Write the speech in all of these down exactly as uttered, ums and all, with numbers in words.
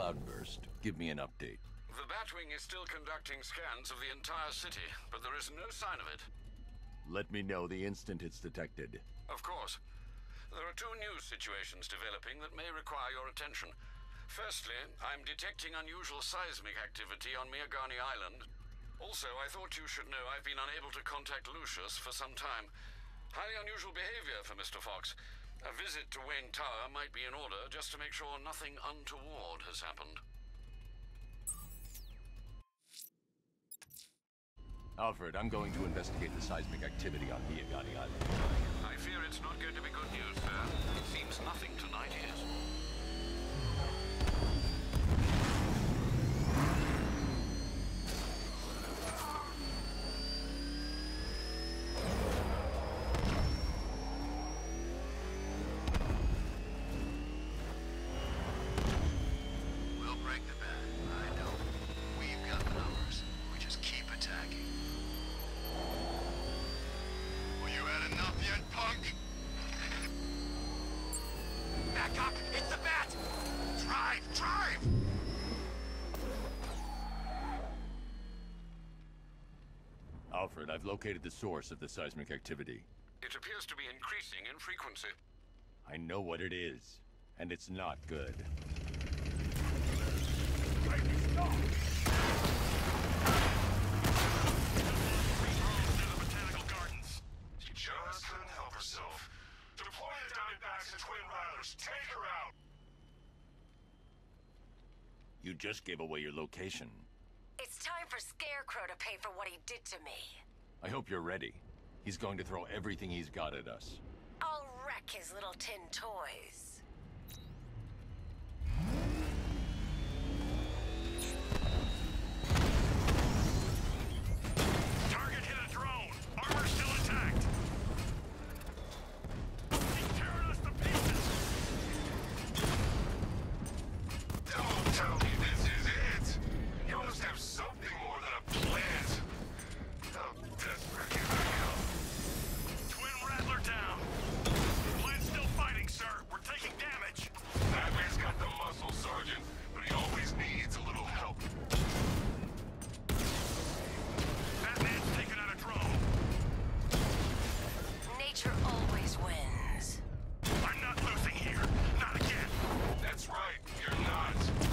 Cloudburst. Give me an update. The Batwing is still conducting scans of the entire city, but there is no sign of it. Let me know the instant it's detected. Of course. There are two news situations developing that may require your attention. Firstly, I'm detecting unusual seismic activity on Miagani Island. Also, I thought you should know I've been unable to contact Lucius for some time. Highly unusual behavior for Mister Fox. A visit to Wayne Tower might be in order, just to make sure nothing untoward has happened. Alfred, I'm going to investigate the seismic activity on Miagani Island. I fear it's not going to be good news, sir. It seems nothing tonight is. We'll break the bat. I know. We've got the numbers. We just keep attacking. Well, you had enough yet, punk? Back up! It's the bat! Drive! Drive! Alfred, I've located the source of the seismic activity. It appears to be increasing in frequency. I know what it is, and it's not good. She just couldn't help herself. Deploy the Diamondbacks and Twin Rattlers. Take her out! You just gave away your location. It's time for Scarecrow to pay for what he did to me. I hope you're ready. He's going to throw everything he's got at us. I'll wreck his little tin toys. Target hit a drone! Armor still intact! He's tearing us to pieces! Don't tell me this is it! You must have something more than a plant! How desperate can I go? Twin Rattler down! Plant's still fighting, sir! We're taking damage! That man's got the muscle, Sergeant, but he always needs a little help. Batman's taking out a drone! Nature always wins. I'm not losing here! Not again! That's right, you're not!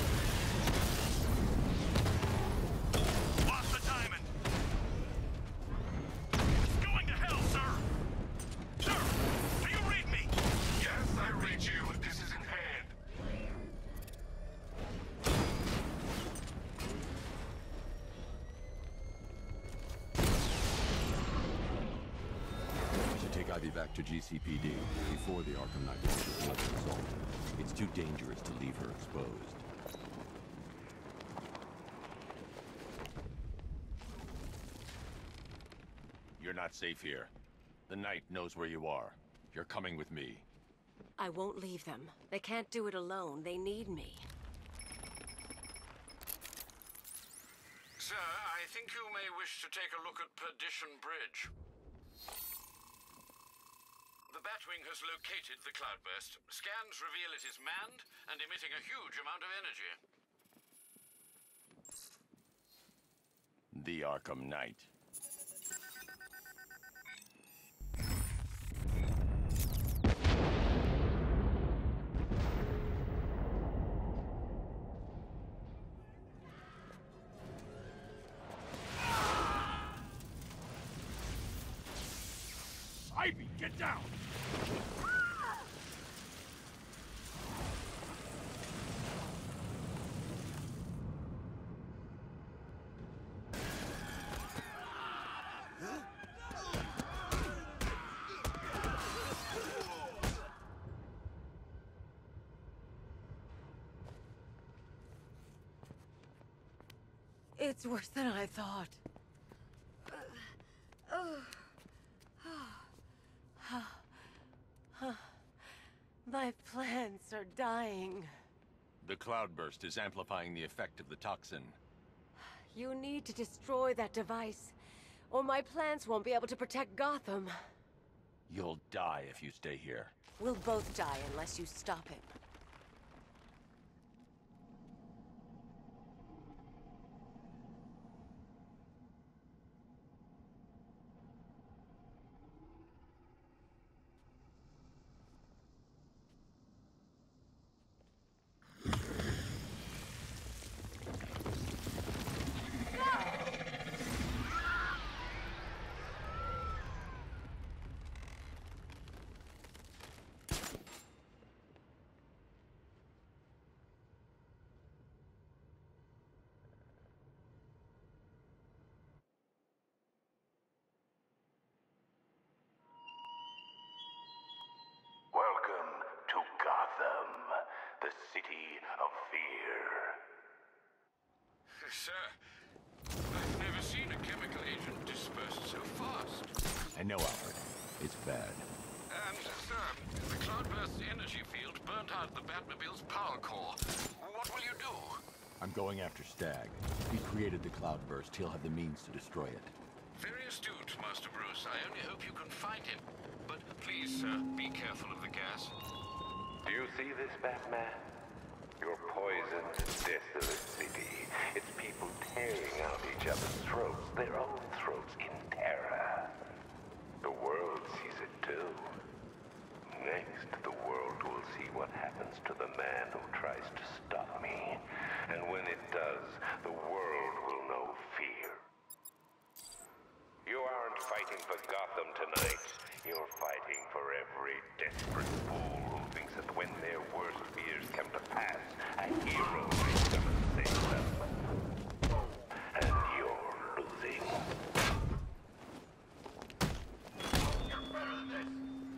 Lost the diamond! It's going to hell, sir! Sir! Do you read me? Yes, I read you. This is in hand. We should take Ivy back to G C P D before the Arkham Knight launches another assault. It's too dangerous to leave her exposed. You're not safe here. The Knight knows where you are. You're coming with me. I won't leave them. They can't do it alone. They need me. Sir, I think you may wish to take a look at Perdition Bridge. The Batwing has located the cloudburst. Scans reveal it is manned and emitting a huge amount of energy. The Arkham Knight. Ivy, get down! It's worse than I thought. My plants are dying. The cloudburst is amplifying the effect of the toxin. You need to destroy that device, or my plants won't be able to protect Gotham. You'll die if you stay here. We'll both die unless you stop him. the city of fear. Sir, I've never seen a chemical agent dispersed so fast. I know, Alfred. It's bad. And, sir, the cloudburst's energy field burnt out the Batmobile's power core. What will you do? I'm going after Stag. He created the cloudburst. He'll have the means to destroy it. Very astute, Master Bruce. I only hope you can find him. But please, sir, be careful of the gas. Do you see this, Batman? Your poisoned, desolate city. It's people tearing out each other's throats, their own throats in terror. The world sees it too. Next, the world will see what happens to the man who tries to stop me. And when it does, the world will know fear. You aren't fighting for Gotham tonight. You're fighting for every desperate fool who thinks that when their worst fears come to pass, a hero may come and save them. And you're losing. You're better than this.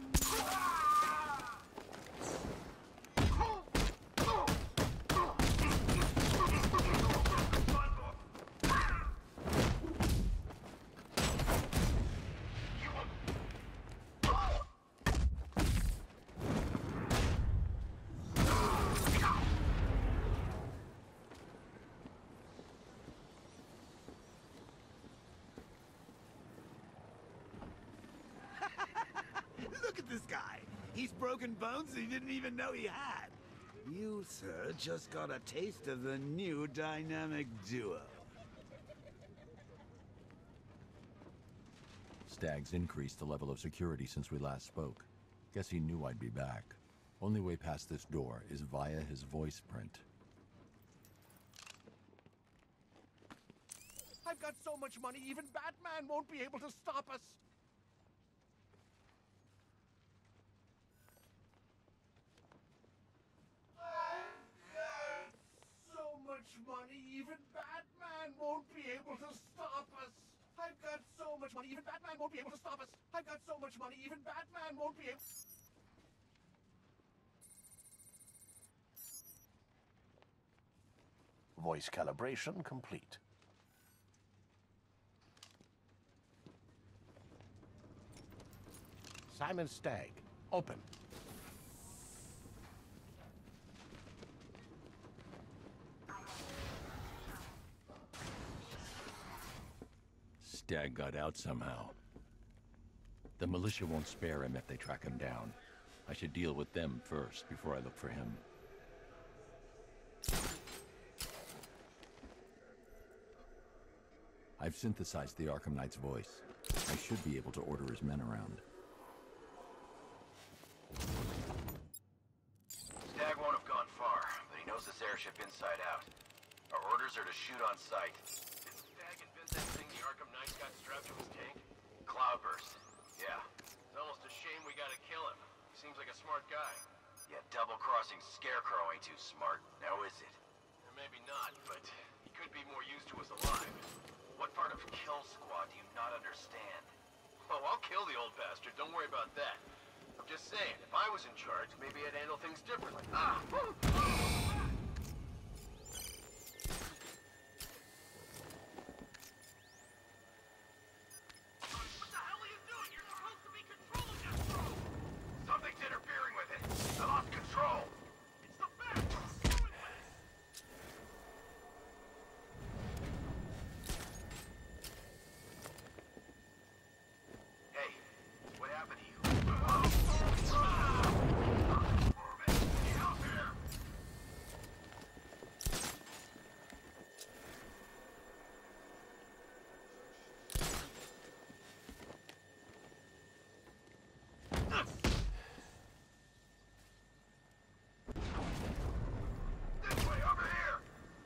Look at this guy. He's broken bones he didn't even know he had. You, sir, just got a taste of the new dynamic duo. Stag's increased the level of security since we last spoke. Guess he knew I'd be back. Only way past this door is via his voice print. I've got so much money, even Batman won't be able to stop us. So much money, even Batman won't be able to stop us. I've got so much money, even Batman won't be able to stop us. I've got so much money, even Batman won't be able... Voice calibration complete. Simon Stagg, open. Stag got out somehow. The militia won't spare him if they track him down. I should deal with them first before I look for him. I've synthesized the Arkham Knight's voice. I should be able to order his men around. Stag won't have gone far, but he knows this airship inside out. Our orders are to shoot on sight. Didn't Stag invent that thing the Arkham Knight got strapped to his tank? Cloudburst. Yeah. It's almost a shame we gotta kill him. He seems like a smart guy. Yeah, double-crossing Scarecrow ain't too smart, now is it? Or maybe not, but he could be more used to us alive. What part of Kill Squad do you not understand? Oh, I'll kill the old bastard, don't worry about that. I'm just saying, if I was in charge, maybe I'd handle things differently. Ah! What the hell are you doing? You're supposed to be controlling that drone! Something's interfering with it. I lost control. It's the bat! Screw it with it! Hey, what happened to you? This way, over here!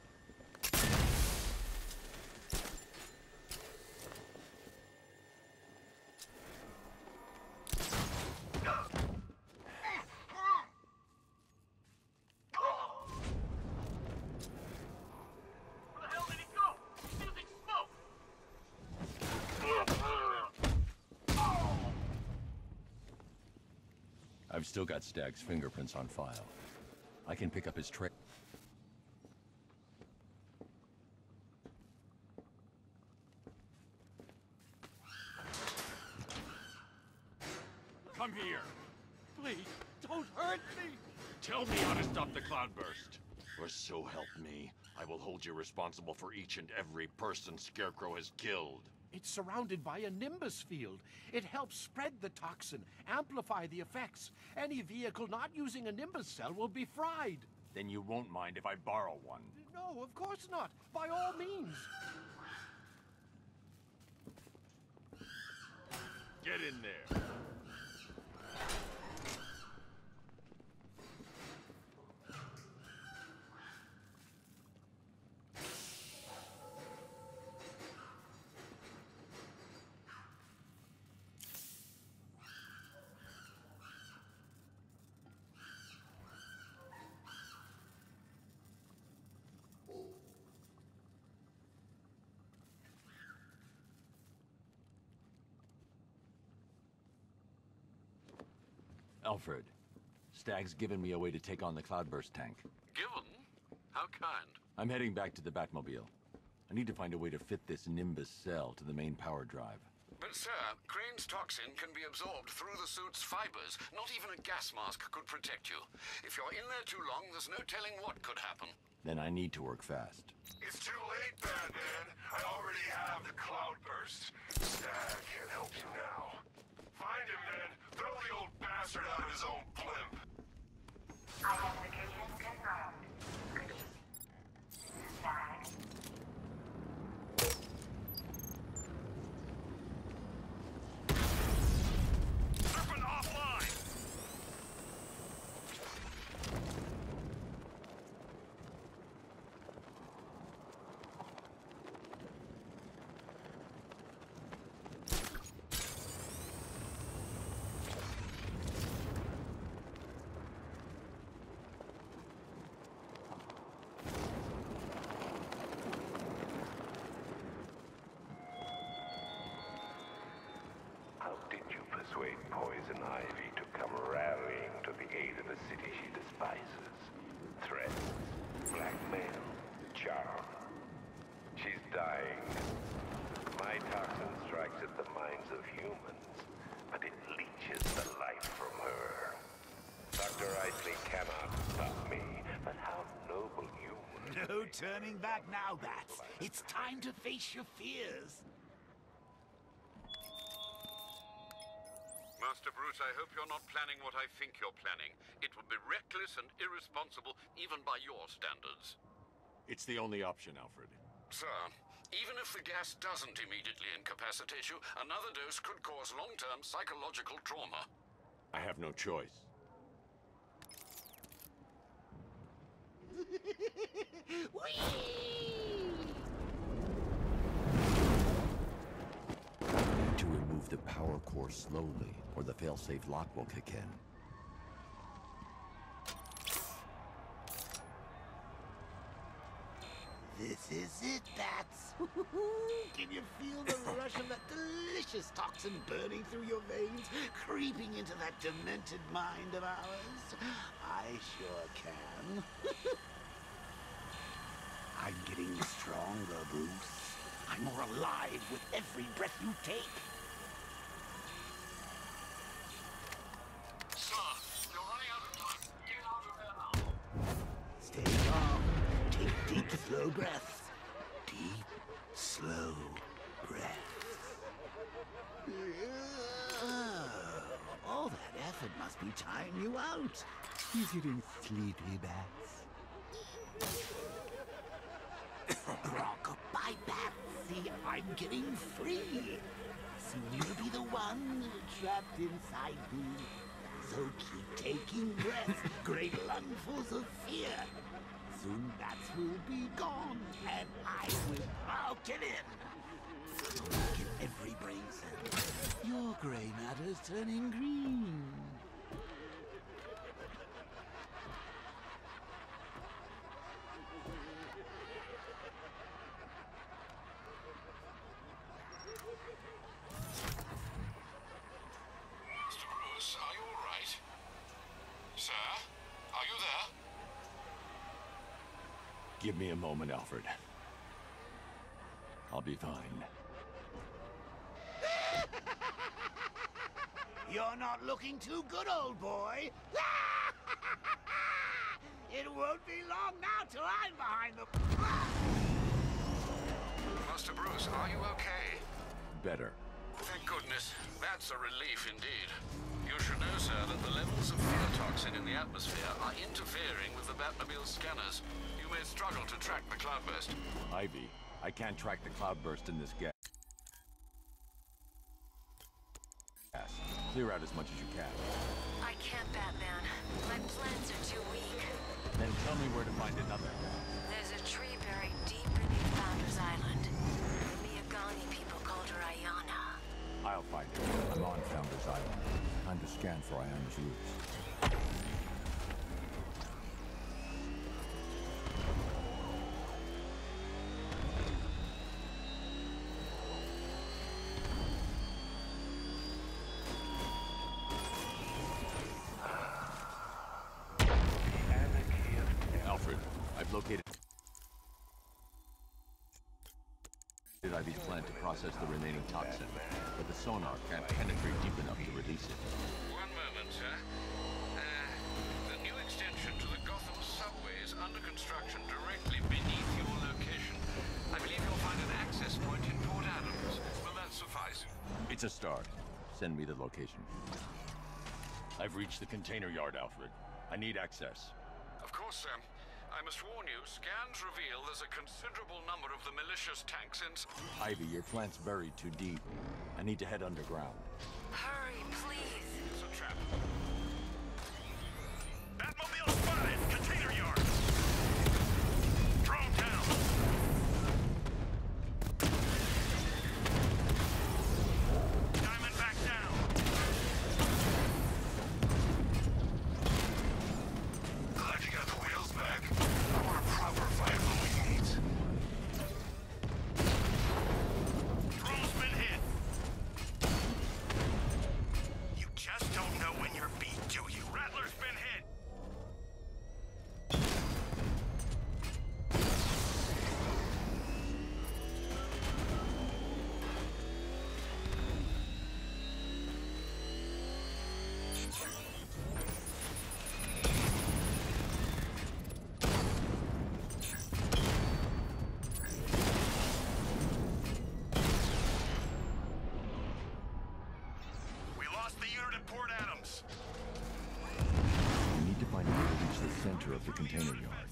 Where the hell did he go? He's using smoke! I've still got Stag's fingerprints on file. I can pick up his trail. Come here. Please, don't hurt me. Tell me how to stop the cloudburst. Or so help me, I will hold you responsible for each and every person Scarecrow has killed. It's surrounded by a Nimbus field. It helps spread the toxin, amplify the effects. Any vehicle not using a Nimbus cell will be fried. Then you won't mind if I borrow one. No, of course not. By all means. Get in there. Alfred, Stag's given me a way to take on the Cloudburst tank. Given? How kind. I'm heading back to the Batmobile. I need to find a way to fit this Nimbus cell to the main power drive. But, sir, Crane's toxin can be absorbed through the suit's fibers. Not even a gas mask could protect you. If you're in there too long, there's no telling what could happen. Then I need to work fast. It's too late, Batman. I already have the cloudburst. Stag can't help you now. Find him, then. Throw the old bastard out of his own blimp. Identification confirmed. Stag. Serpent offline! How did you persuade Poison Ivy to come rallying to the aid of a city she despises? Threats, blackmail, charm. She's dying. My toxin strikes at the minds of humans, but it leeches the life from her. Doctor Isley cannot stop me, but how noble you would No turning back now, Bats. It's time to face your fears. Master Bruce, I hope you're not planning what I think you're planning. It would be reckless and irresponsible, even by your standards. It's the only option, Alfred. Sir, even if the gas doesn't immediately incapacitate you, another dose could cause long-term psychological trauma. I have no choice. I need to remove the power core slowly, or the failsafe lock will kick in. This is it, Bats. Can you feel the rush of that delicious toxin burning through your veins, creeping into that demented mind of ours? I sure can. I'm getting stronger, Bruce. I'm more alive with every breath you take. Sir, you're running out of time. Get out of there now. Stay calm. Take deep, slow breaths. Deep, slow breaths. Oh, all that effort must be tiring you out. You getting sleepy, Bats? Rock-a-bye, Batsy. I'm getting free. Soon you'll be the one trapped inside me. So keep taking breaths, great lungfuls of fear. Soon Bats will be gone, and I will out it in. Get every brain cell. Your gray matter's turning green. Mister Bruce, are you all right? Sir, are you there? Give me a moment, Alfred. I'll be fine. You're not looking too good, old boy. It won't be long now till I'm behind the... Master Bruce, are you okay? Better. Thank goodness. That's a relief indeed. You should know, sir, that the levels of fear toxin in the atmosphere are interfering with the Batmobile's scanners. You may struggle to track the cloudburst. Ivy, I can't track the cloudburst in this gas. Clear out as much as you can. I can't, Batman. My plans are too weak. Then tell me where to find another. There's a tree buried deep beneath Founders Island. The Miagani people called her Ayana. I'll find it. I'm on Founders Island. Time to scan for Ayana's roots. Alfred, I've located Ivy's plant to process the remaining toxin, but the sonar can't penetrate deep enough to release it. One moment, sir. Uh, the new extension to the Gotham subway is under construction directly beneath your location. I believe you'll find an access point in Port Adams. Will that suffice? It's a start. Send me the location. I've reached the container yard, Alfred. I need access. Of course, sir. I must warn you, scans reveal there's a considerable number of the malicious tanks in... Ivy, your plant's buried too deep. I need to head underground. Hurry, please. It's a trap. Batmobile spotted! Container yard! Drone down! Diamondback down! Glad you got the wheels back. I want a proper fight when we meet. Drone's been hit. You just don't know when you're beat, do you? Rattler's been hit. We lost the unit at Port Adams. We need to find a way to reach the center of the container yard.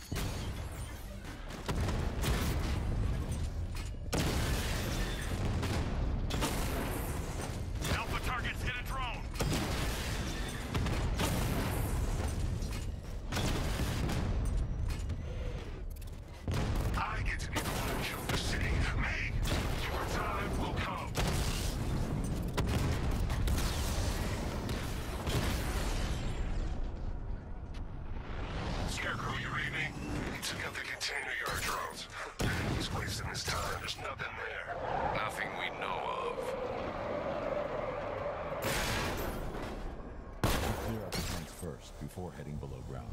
Alpha targets hit a drone. I get to be the one who killed the city. Me. Your time will come. Scarecrow, you read me? He took out the container yard drones. He's wasting his time. There's nothing there. Nothing we know of. Clear out the tanks first, before heading below ground.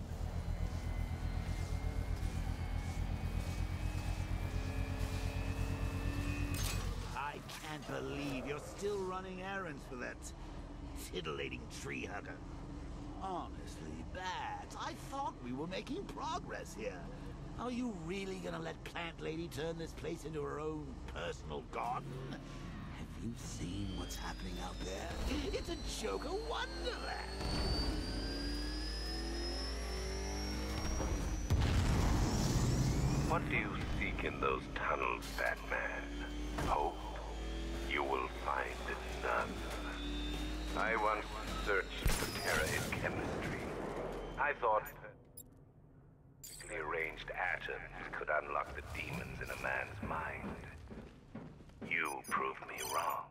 I can't believe you're still running errands for that titillating tree hugger. Honestly, Bats, I thought we were making progress here. Are you really gonna let Plant Lady turn this place into her own personal garden? Have you seen what's happening out there? It's a Joker wonderland! What do you seek in those tunnels, Batman? Hope? You will find none. I once searched for terror in chemistry. I thought perfectly arranged atoms could unlock the demons in a man's mind. You proved me wrong.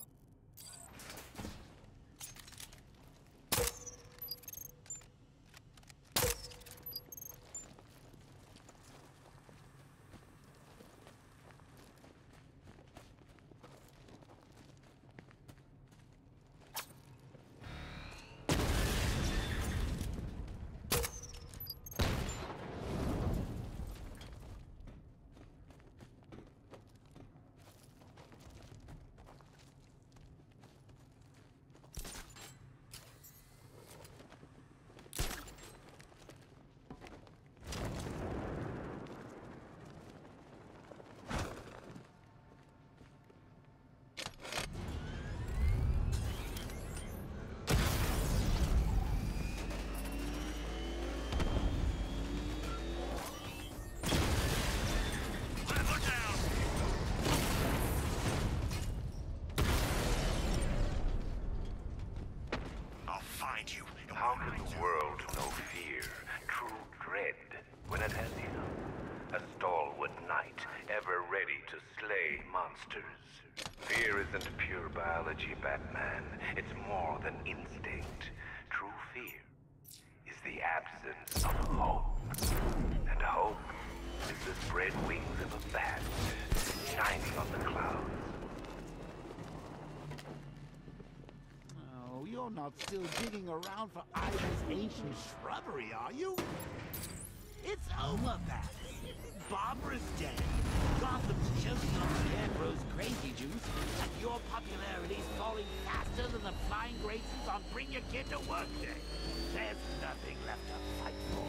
monsters. Fear isn't pure biology, Batman. It's more than instinct. True fear is the absence of hope. And hope is the spread wings of a bat, shining on the clouds. Oh, you're not still digging around for Ida's ancient shrubbery, are you? It's over, Bat. Barbara's dead. Gotham's choking on Scarecrow's crazy juice, and your popularity's falling faster than the flying graces on Bring Your Kid to Work Day. There's nothing left to fight for.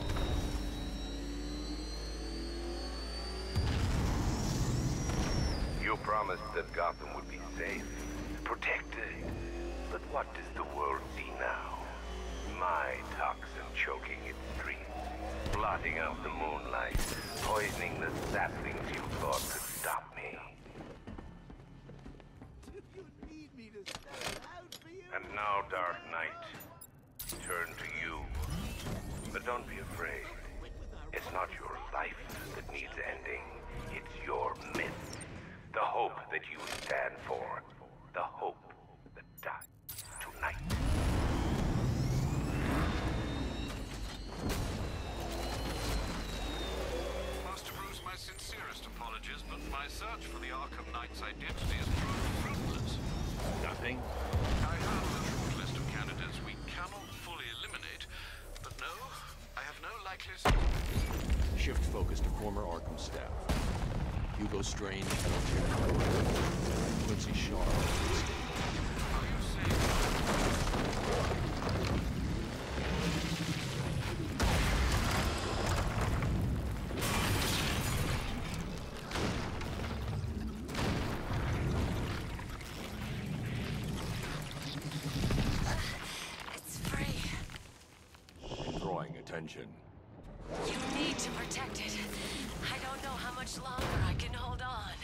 You promised that Gotham would be safe, protected. But what does the world see now? My toxin choking its streets, blotting out the moonlight, poisoning the saplings you thought could stop me. You need me to spell it out for you? And now, Dark Knight, turn to you. But don't be afraid. It's not your life that needs ending. It's your myth. The hope that you stand for. The hope that dies tonight. Master Bruce, my sincerest apologies, but my search for the Arkham Knight's identity has proved fruitless. Nothing? I have a short list of candidates we cannot fully eliminate, but no, I have no likely... Shift focus to former Arkham staff. Hugo Strange, Quincy Shaw. Are you saying... It's free. Drawing attention. You need to protect it. I don't know how much longer I can hold on.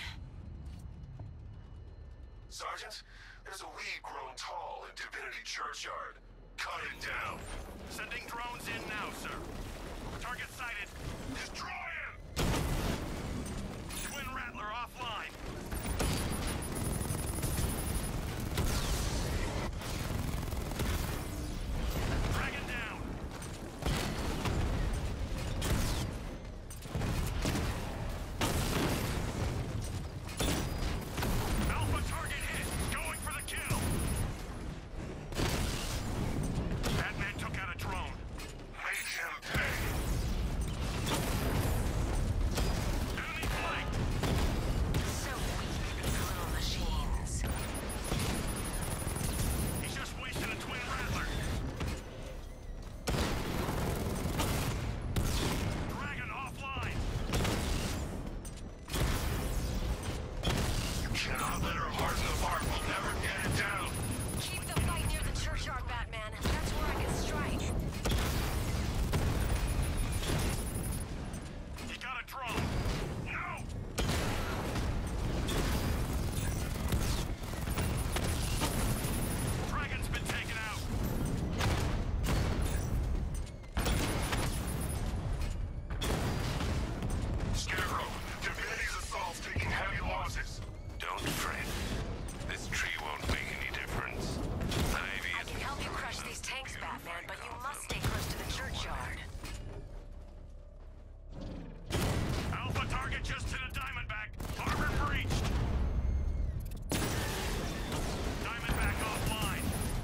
Sergeant, there's a weed grown tall in Divinity Churchyard. Cut it down. Sending drones in now, sir. Target sighted. Destroy him! Twin Rattler offline. Dragon down. Alpha target hit. Going for the kill. Batman took out a drone. Make him pay. Enemy flanked. So weak, these little machines. He's just wasting a twin Rattler. Dragon offline. You cannot let her harden the bark. We'll never get it down. Keep the fight near the churchyard, Batman. That's where I can strike. He got a drone. No! Dragon's been taken out. Scarecrow, Divinity's assault's taking heavy losses. Don't fret. This tree won't make any difference. Ivy I can help you crush these tanks, Batman, but you must stay close to the churchyard. Alpha target just to the Diamondback. Harbor breached. Diamondback offline.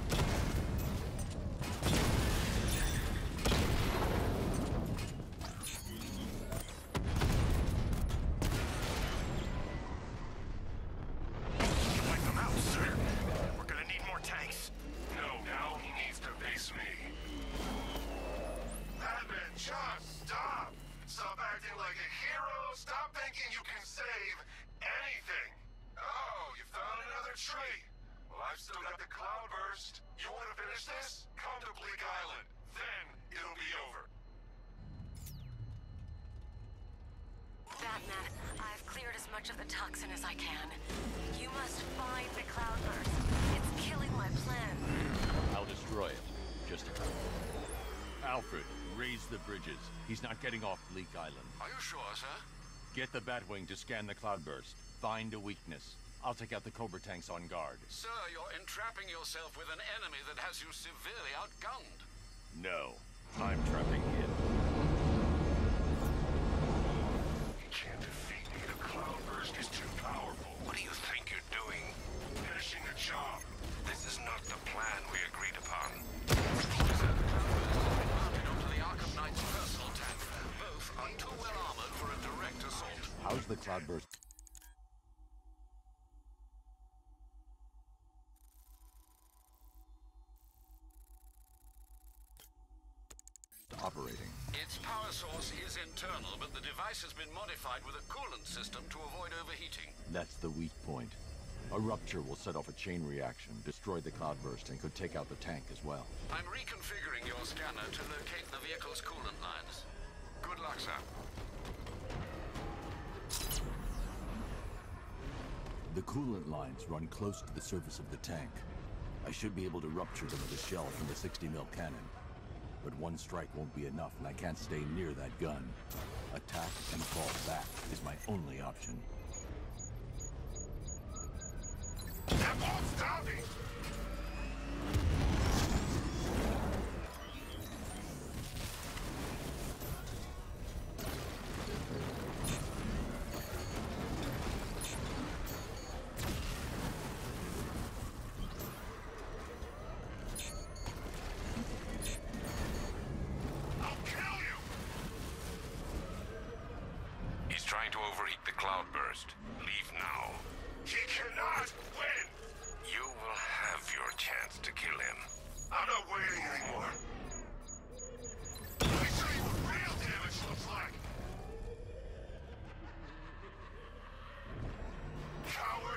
Wipe them out, sir. We're gonna need more tanks. No, now he needs to face me. Batman, just stop! Stop acting like a hero. Stop thinking you can save anything. Oh, you found another tree. Well, I've still got the Cloudburst. You want to finish this? Come to Bleak Island. Then it'll be over. Batman, I've cleared as much of the toxin as I can. You must find the Cloudburst. It's killing my plan. I'll destroy it. Just a couple. Alfred, raise the bridges. He's not getting off Bleak Island. Are you sure, sir? Get the Batwing to scan the Cloudburst. Find a weakness. I'll take out the Cobra tanks on guard. Sir, you're entrapping yourself with an enemy that has you severely outgunned. No, I'm trapping him. You can't defeat me. The Cloudburst is too powerful. What do you think you're doing? Finishing the job. This is not the plan we agreed upon. Sir, the Cloudburst has been mounted onto the Arkham Knight's personal tank. Both are too well armored for a direct assault. How's the Cloudburst operating? Its power source is internal, but the device has been modified with a coolant system to avoid overheating. That's the weak point. A rupture will set off a chain reaction, destroy the Cloudburst, and could take out the tank as well. I'm reconfiguring your scanner to locate the vehicle's coolant lines. Good luck, sir. The coolant lines run close to the surface of the tank. I should be able to rupture them with a shell from the sixty mil cannon. But one strike won't be enough, and I can't stay near that gun. Attack and fall back is my only option. That won't stop me! He's trying to overheat the Cloudburst. Leave now. He cannot win! You will have your chance to kill him. I'm not waiting anymore. Let me show you what real damage looks like. Coward!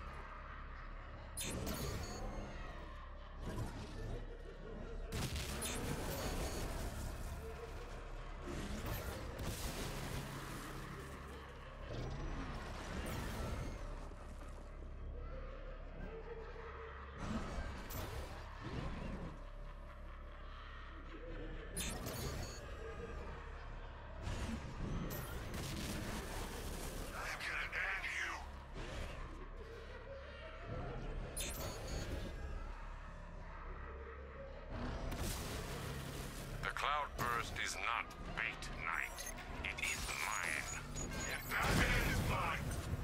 The Cloudburst is not bait, Knight. It is mine. And Batman is mine!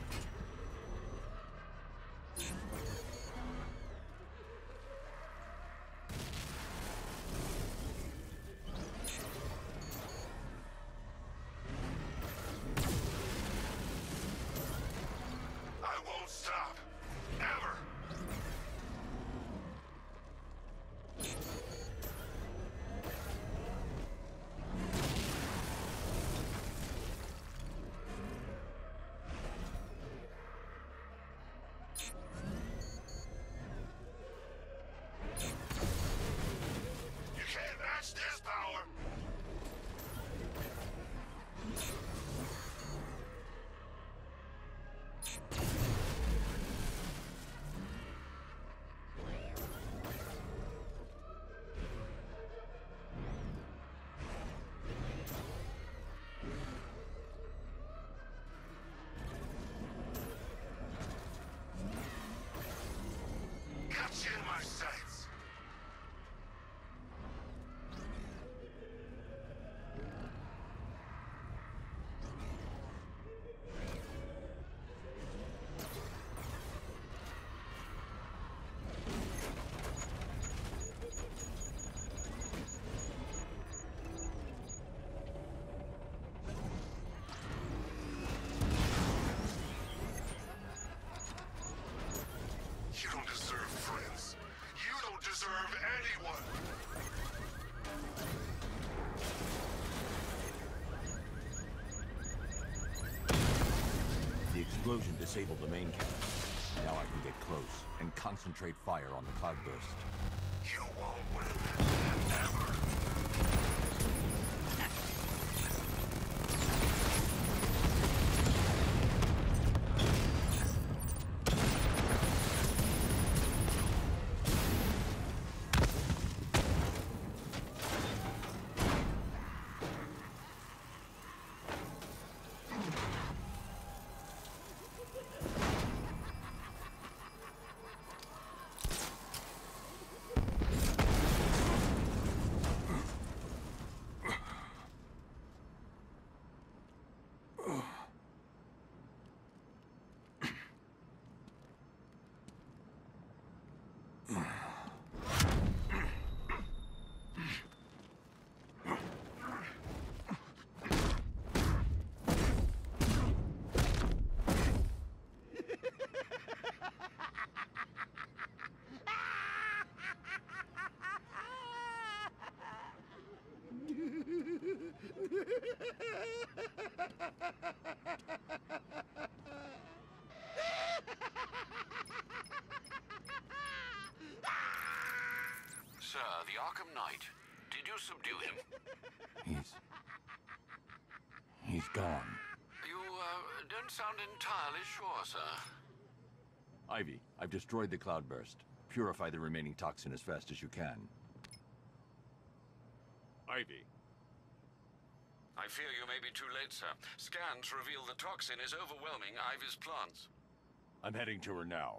I won't stop. Ever! You can't match this power! Got you in my sights! You don't deserve friends. You don't deserve anyone. The explosion disabled the main cannon. Now I can get close and concentrate fire on the Cloudburst. You won't win. Ever. the Arkham Knight. Did you subdue him? He's... He's gone. You, uh, don't sound entirely sure, sir. Ivy, I've destroyed the cloudburst. Purify the remaining toxin as fast as you can. Ivy. I fear you may be too late, sir. Scans reveal the toxin is overwhelming Ivy's plants. I'm heading to her now.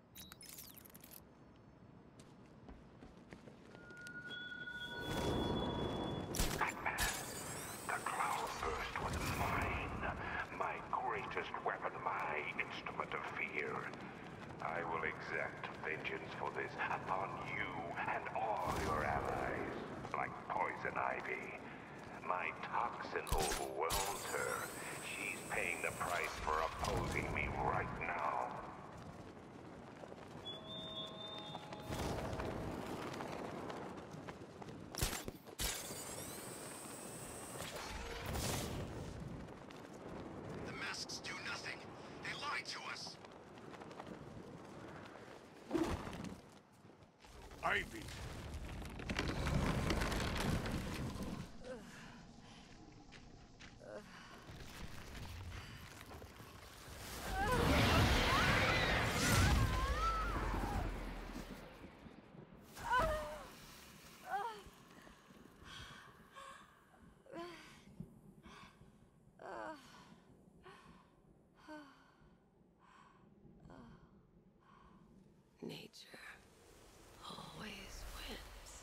Batman, the cloudburst was mine. My greatest weapon, my instrument of fear. I will exact vengeance for this upon you and all your allies, like Poison Ivy. My toxin overwhelmed her. She's paying the price for opposing me right now. The masks do nothing. They lied to us. Ivy! Nature always wins.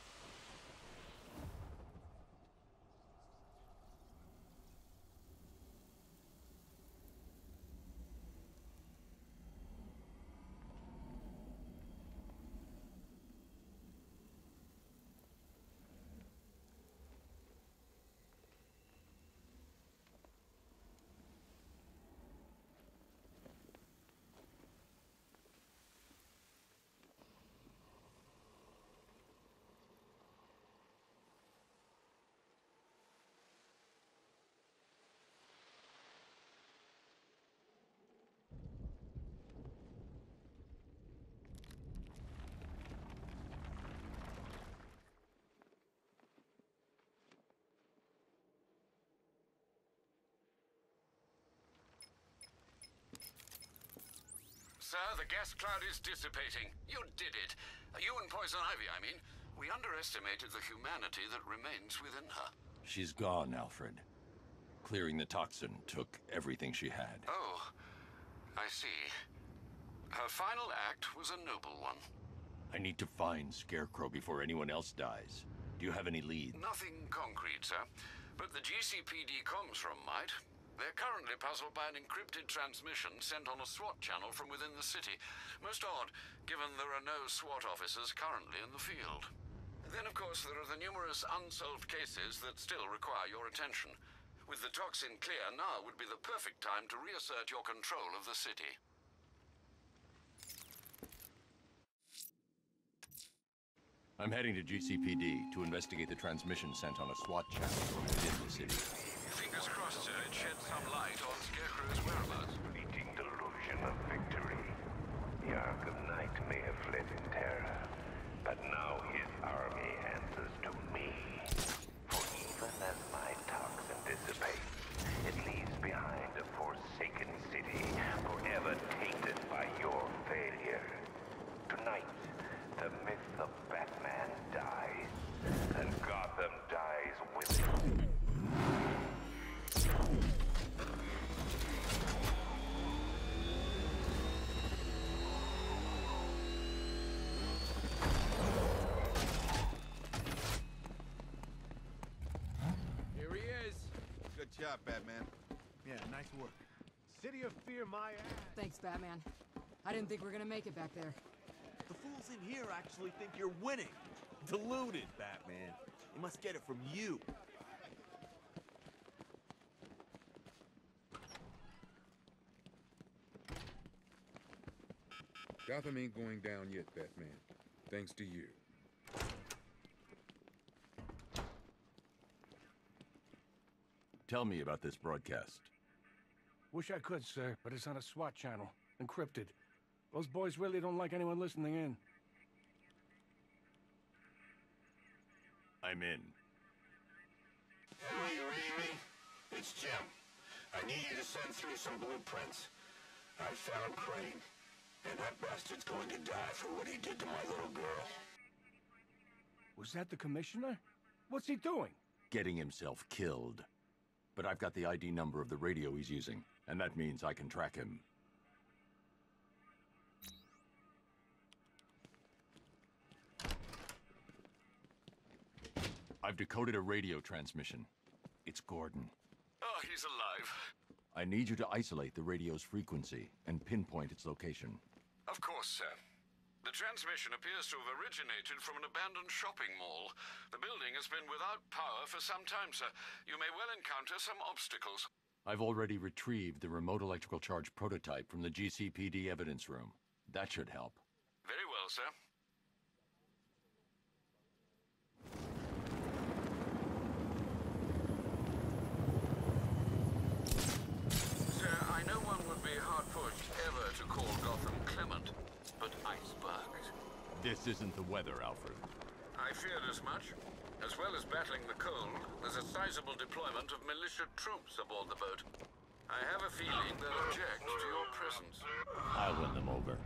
Sir, the gas cloud is dissipating. You did it. You and Poison Ivy, I mean. We underestimated the humanity that remains within her. She's gone, Alfred. Clearing the toxin took everything she had. Oh, I see. Her final act was a noble one. I need to find Scarecrow before anyone else dies. Do you have any leads? Nothing concrete, sir. But the G C P D comms room might. They're currently puzzled by an encrypted transmission sent on a SWAT channel from within the city. Most odd, given there are no SWAT officers currently in the field. Then, of course, there are the numerous unsolved cases that still require your attention. With the toxin clear, now would be the perfect time to reassert your control of the city. I'm heading to G C P D to investigate the transmission sent on a SWAT channel from within the city. Fingers crossed, sir, it sheds some light on Scarecrow's whereabouts. Fleeting delusion of victory. The Arkham Knight may have fled in terror, but now his army answers to me. For even as my toxin dissipates, it leaves behind a forsaken city, forever tainted by your failure. Tonight, the myth of Batman dies, and Gotham dies with it. Here he is. Good job, Batman. Yeah, nice work. City of Fear, my ass. Thanks, Batman. I didn't think we were gonna make it back there. The fools in here actually think you're winning. Deluded, Batman. They must get it from you. Gotham ain't going down yet, Batman. Thanks to you. Tell me about this broadcast. Wish I could, sir, but it's on a SWAT channel. Encrypted. Those boys really don't like anyone listening in. I'm in. Are you reading me? It's Jim. I need you to send through some blueprints. I found Crane, and that bastard's going to die for what he did to my little girl. Was that the commissioner? What's he doing? Getting himself killed. But I've got the I D number of the radio he's using, and that means I can track him. I've decoded a radio transmission. It's Gordon. Oh, he's alive. I need you to isolate the radio's frequency and pinpoint its location. Of course, sir. The transmission appears to have originated from an abandoned shopping mall. The building has been without power for some time, sir. You may well encounter some obstacles. I've already retrieved the remote electrical charge prototype from the G C P D evidence room. That should help. Very well, sir. Sir, I know one would be hard-pushed ever to call Gotham Clement, but icebergs. This isn't the weather, Alfred. I feared as much. As well as battling the cold, there's a sizable deployment of militia troops aboard the boat. I have a feeling they'll object to your presence. I'll win them over.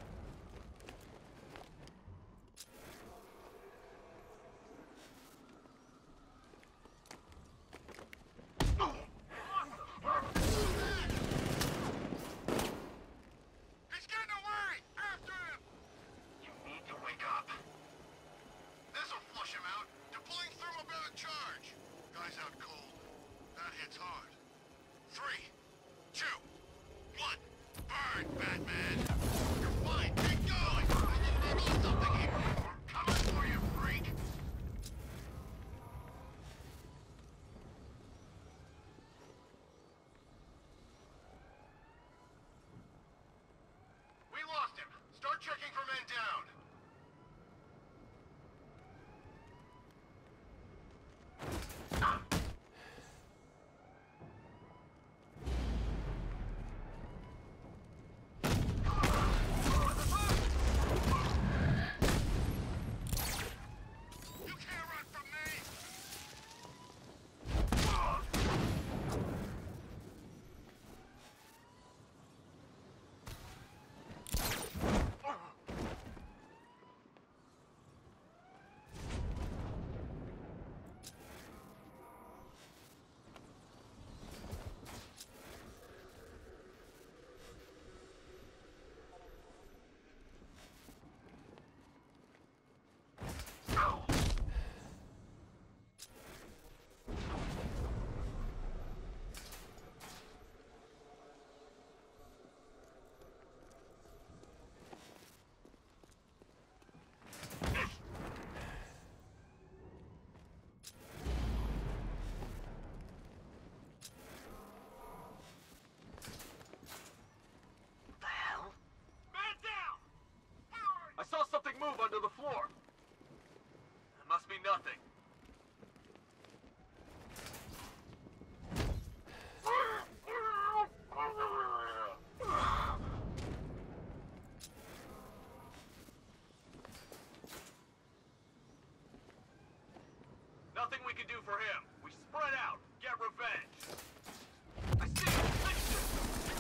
Move under the floor. It must be nothing. Nothing we can do for him. We spread out, get revenge. I see it. Fix it.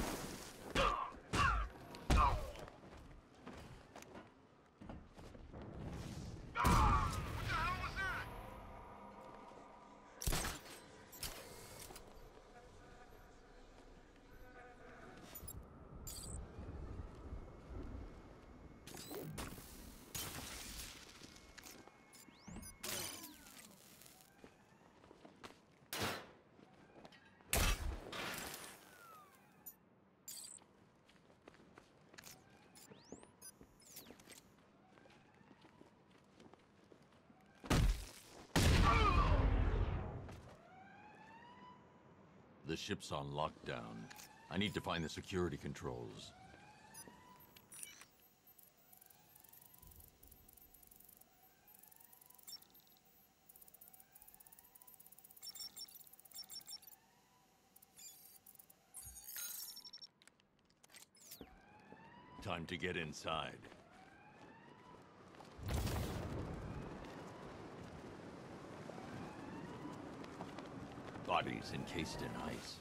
The ship's on lockdown. I need to find the security controls. Time to get inside. Bodies encased in ice.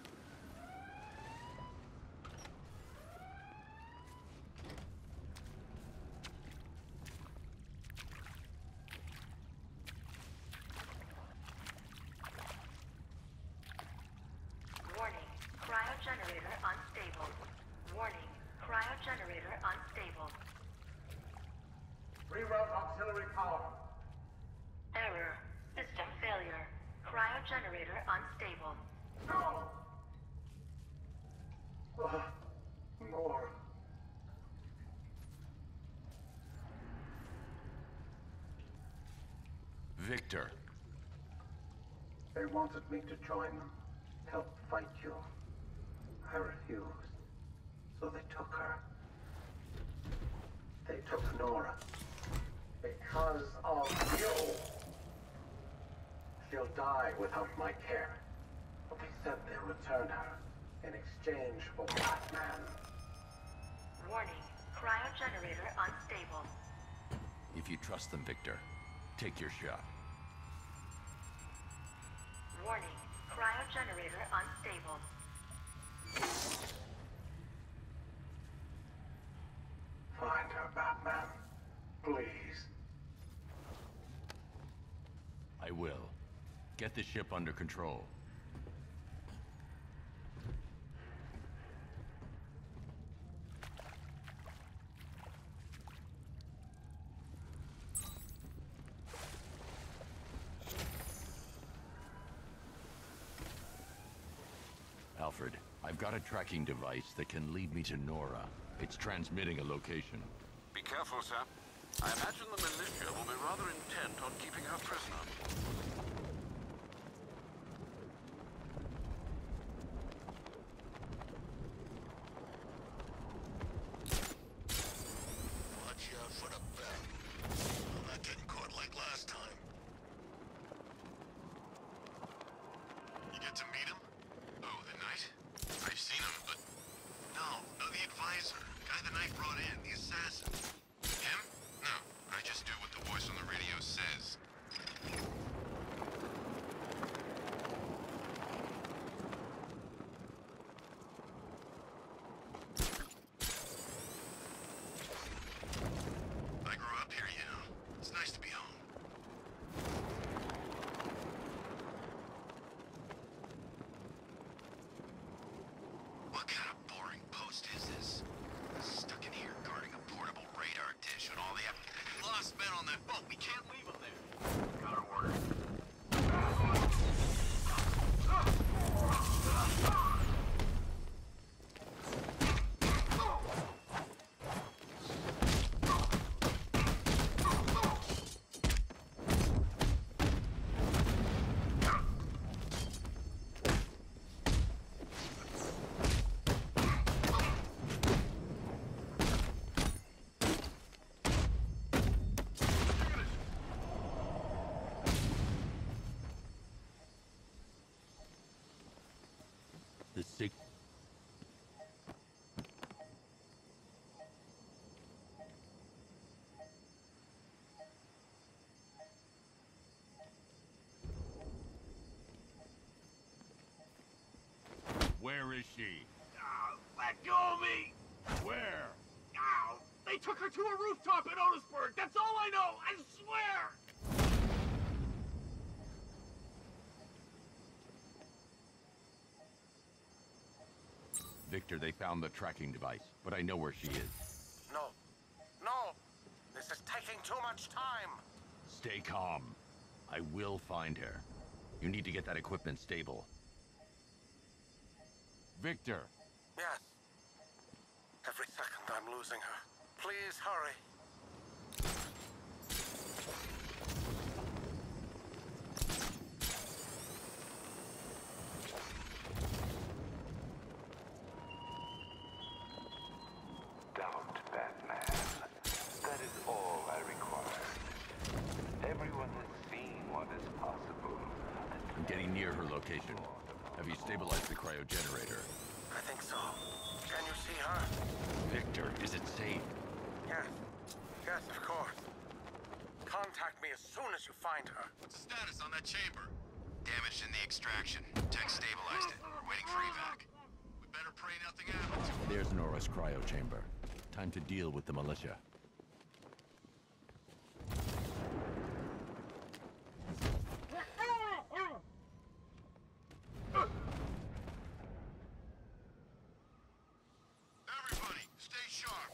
Warning, cryogenerator unstable. Warning, cryogenerator unstable. Reroute auxiliary power. Error, system failure. Cryogenerator unstable. No! Uh, more. Victor. They wanted me to join them, help fight you. I refused, so they took her. They took Nora. Because of you. She'll die without my care. But they said they'll return her in exchange for Batman. Warning, cryogenerator unstable. If you trust them, Victor, take your shot. Warning, cryogenerator unstable. Find her, Batman. Please. I will. Get the ship under control. Alfred, I've got a tracking device that can lead me to Nora. It's transmitting a location. Be careful, sir. I imagine the militia will be rather intent on keeping her prisoner. Watch out for the bat. I'm not getting caught like last time. You get to meet him? Oh, the Knight? I've seen him, but... No, no, the advisor. Guy the Knight brought in, the assassin. Him? No, I just do what the voice on the radio says. I grew up here, you know. It's nice to be home. What kind of boring post is this? Stuck in here guarding a portable radar dish with all the lost men on that boat. We can't leave them there. Got our order. The sig- Where is she? Ah, let go of me! Where? Ow! They took her to a rooftop in Otisburg! That's all I know! I swear! Victor, they found the tracking device, but I know where she is. No. No! This is taking too much time! Stay calm. I will find her. You need to get that equipment stable. Victor! Yes. Every second I'm losing her. Please hurry. Doubt, Batman. That is all I require. Everyone has seen what is possible. I'm getting near her location. Have you stabilized the cryogenerator? I think so. Can you see her? Victor, is it safe? Yes. Yes, of course. Contact me as soon as you find her. What's the status on that chamber? Damage in the extraction. Tech stabilized it. We're waiting for evac. We better pray nothing happens. There's Nora's cryo chamber. Time to deal with the militia. Everybody, stay sharp.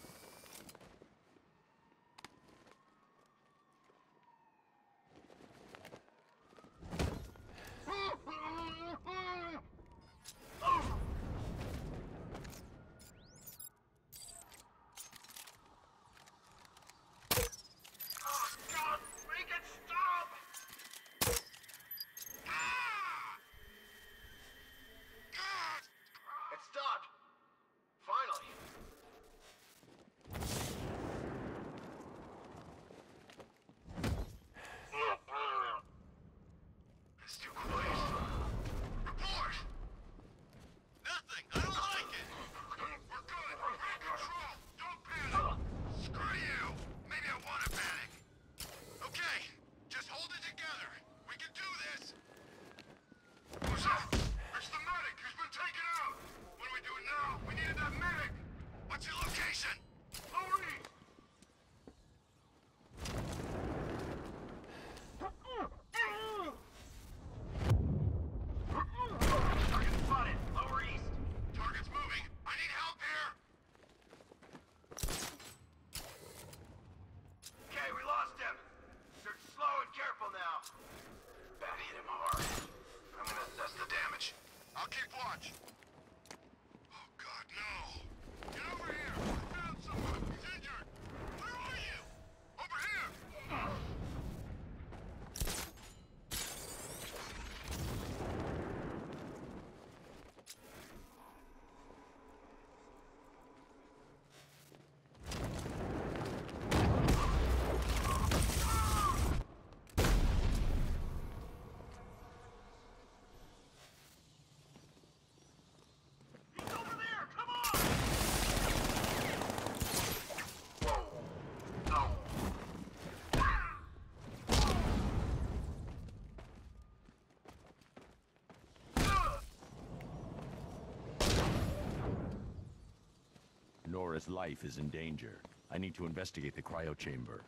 Nora's life is in danger. I need to investigate the cryo chamber.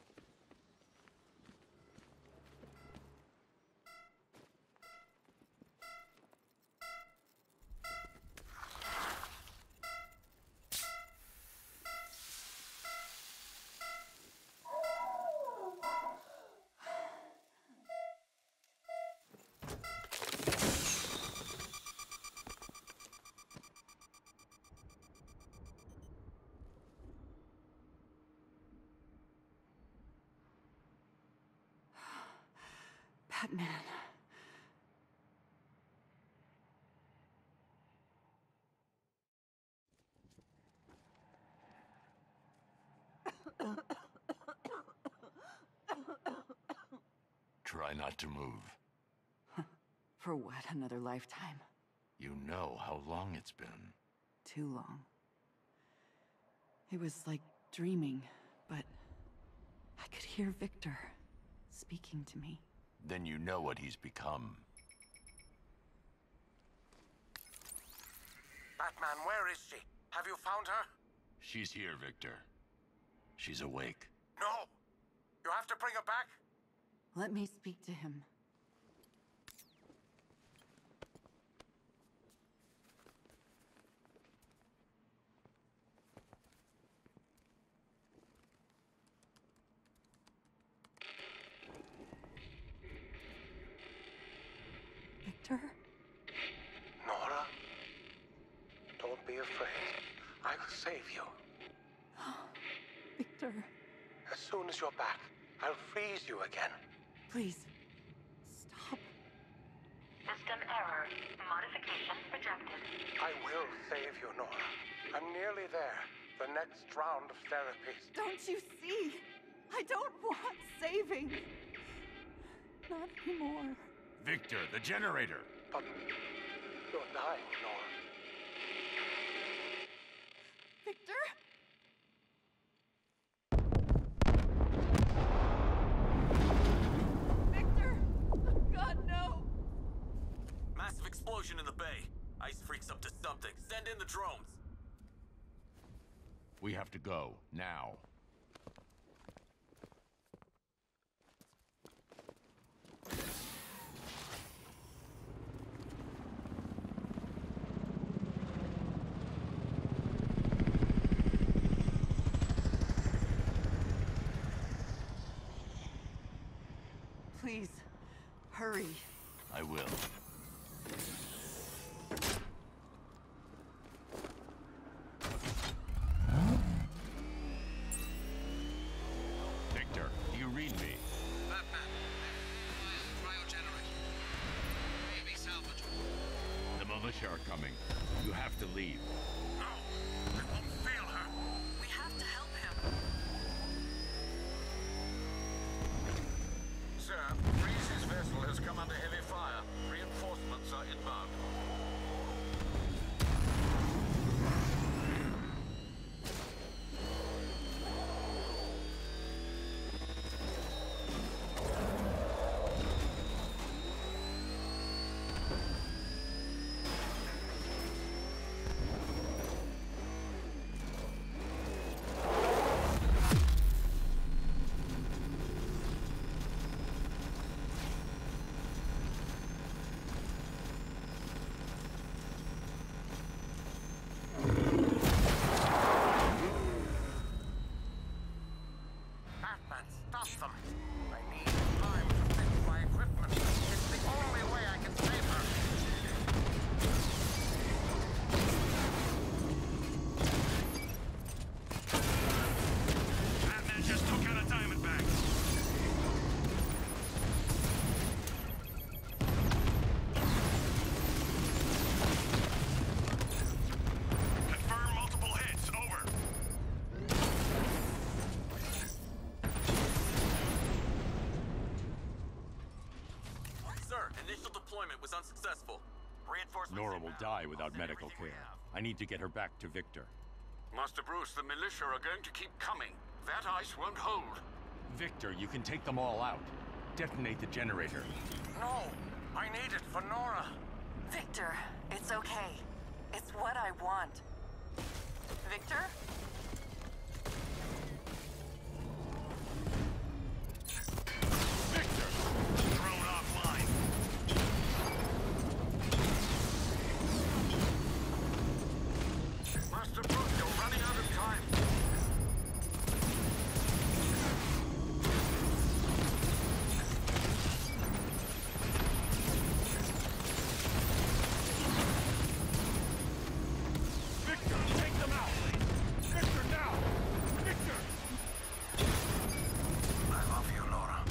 Batman. Try not to move. For what, another lifetime? You know how long it's been. Too long. It was like dreaming, but I could hear Victor speaking to me. Then you know what he's become. Batman, where is she? Have you found her? She's here, Victor. She's awake. No! You have to bring her back? Let me speak to him. Victor? Nora? Don't be afraid. I will save you. Victor. As soon as you're back, I'll freeze you again. Please. Stop. System error. Modification rejected. I will save you, Nora. I'm nearly there. The next round of therapies. Don't you see? I don't want saving. Not anymore. Victor, the generator! But you're dying, Nora. Victor? Victor! God, no! drones. We have to go, now. Please, hurry. I will. Victor, do you read me? Batman, cryogenerator. Maybe salvageable. The militia are coming. You have to leave. No, I won't fail her. We have to help him. Sir, Freeze's vessel has come under heavy fire. Reinforcements are inbound. Batman, stop them. I need time to fix my equipment. It's the only way I can save her. Batman just took out a diamond bag. Confirm multiple hits. Over. Sir, initial deployment was unsuccessful. Reinforcements Nora will inbound. die without I'll send medical everything we care. have. I need to get her back to Victor. Master Bruce, the militia are going to keep coming. That ice won't hold. Victor, you can take them all out. Detonate the generator. No, I need it for Nora. Victor, it's okay. It's what I want. Victor? Drone offline. Master Bruce, you're running out of time. Victor, take them out! Victor, now! Victor! I love you, Nora.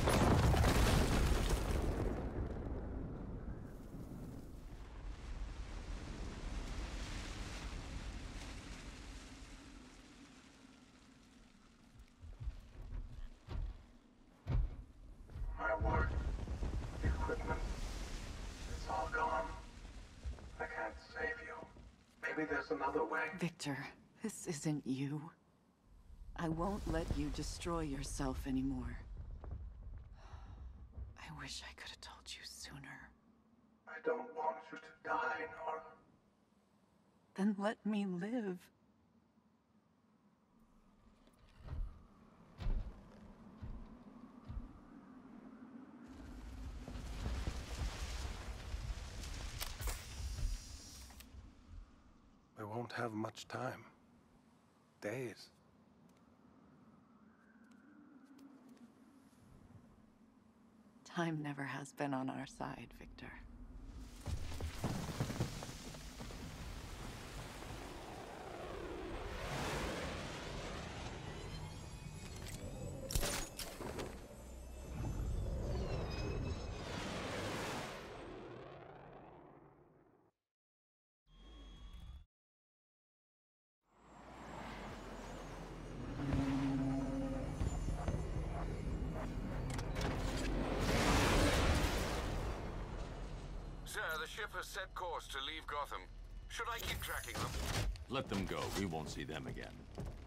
My work, equipment, it's all gone. I can't save you. Maybe there's another way. Victor, this isn't you. I won't let you destroy yourself anymore. I wish I could have told you sooner. I don't want you to die, Nora. Then let me live. We won't have much time. Days. Time never has been on our side, Victor. Sir, the ship has set course to leave Gotham. Should I keep tracking them? Let them go. We won't see them again.